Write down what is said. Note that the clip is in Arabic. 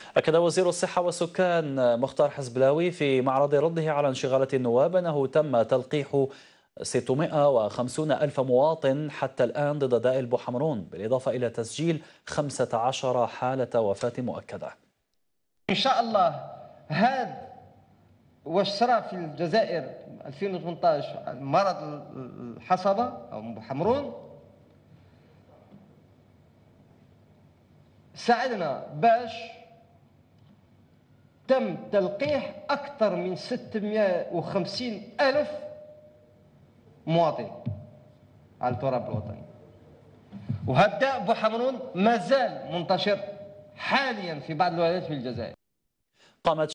أكد وزير الصحة والسكان مختار حزبلاوي في معرض رده على انشغالة النواب أنه تم تلقيح 650 ألف مواطن حتى الآن ضد داء البوحمرون، بالإضافة إلى تسجيل 15 حالة وفاة مؤكدة. إن شاء الله هذا واش صرا في الجزائر 2018 مرض الحصبة أو بوحمرون ساعدنا باش تم تلقيح أكثر من 650 ألف مواطن على التراب الوطني، وهذا بوحمرون ما زال منتشر حاليا في بعض الولايات في الجزائر. قامت